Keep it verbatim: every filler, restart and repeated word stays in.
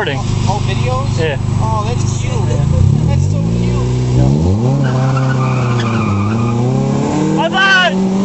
recording. Oh, videos? Yeah. Oh, that's cute. That's so cute. Bye bye!